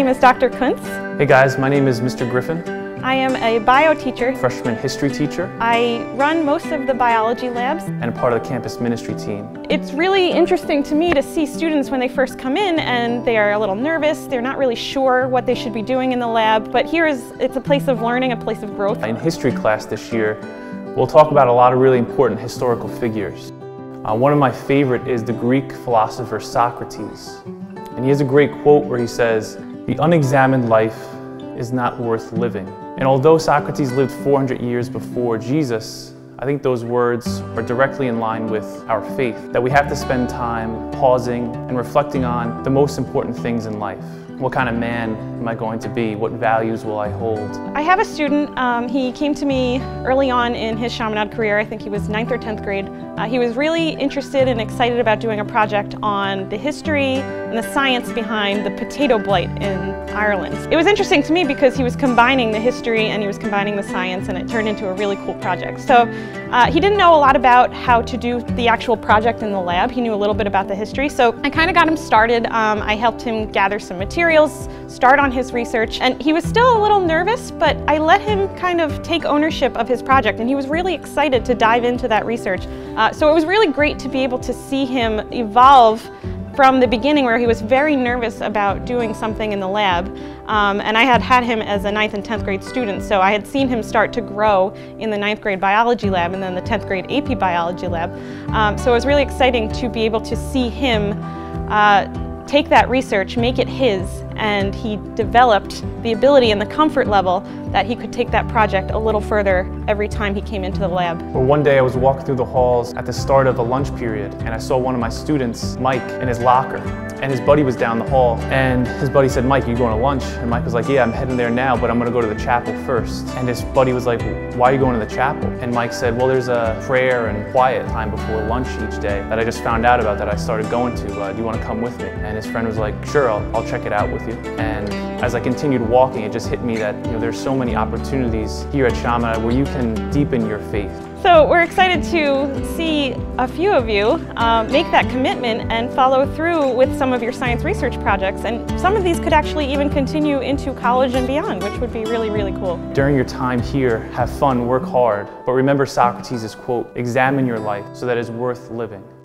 name is Dr. Kuntz. Hey guys, my name is Mr. Griffin. I am a bio teacher. Freshman history teacher. I run most of the biology labs. And a part of the campus ministry team. It's really interesting to me to see students when they first come in and they are a little nervous. They're not really sure what they should be doing in the lab. But it's a place of learning, a place of growth. In history class this year, we'll talk about a lot of really important historical figures. One of my favorite is the Greek philosopher Socrates. And he has a great quote where he says, "The unexamined life is not worth living." And although Socrates lived 400 years before Jesus, I think those words are directly in line with our faith, that we have to spend time pausing and reflecting on the most important things in life. What kind of man am I going to be? What values will I hold? I have a student, he came to me early on in his Chaminade career. I think he was 9th or 10th grade. He was really interested and excited about doing a project on the history and the science behind the potato blight in Ireland. It was interesting to me because he was combining the history and he was combining the science, and it turned into a really cool project. So he didn't know a lot about how to do the actual project in the lab. He knew a little bit about the history, so I kind of got him started. I helped him gather some materials, start on his research, and he was still a little nervous, but I let him kind of take ownership of his project, and he was really excited to dive into that research. So it was really great to be able to see him evolve from the beginning, where he was very nervous about doing something in the lab. And I had him as a 9th and 10th grade student, so I had seen him start to grow in the 9th grade biology lab and then the 10th grade AP biology lab. So it was really exciting to be able to see him take that research, make it his, and he developed the ability and the comfort level that he could take that project a little further every time he came into the lab. Well, one day I was walking through the halls at the start of the lunch period, and I saw one of my students, Mike, in his locker. And his buddy was down the hall, and his buddy said, "Mike, are you going to lunch?" And Mike was like, "Yeah, I'm heading there now, but I'm going to go to the chapel first." And his buddy was like, "Why are you going to the chapel?" And Mike said, "Well, there's a prayer and quiet time before lunch each day that I just found out about that I started going to. Do you want to come with me?" And his friend was like, "Sure, I'll check it out with you." And as I continued walking, it just hit me that there's so many opportunities here at Chaminade where you can deepen your faith. So we're excited to see a few of you make that commitment and follow through with some of your science research projects. And some of these could actually even continue into college and beyond, which would be really, really cool. During your time here, have fun, work hard, but remember Socrates' quote, "Examine your life so that it's worth living."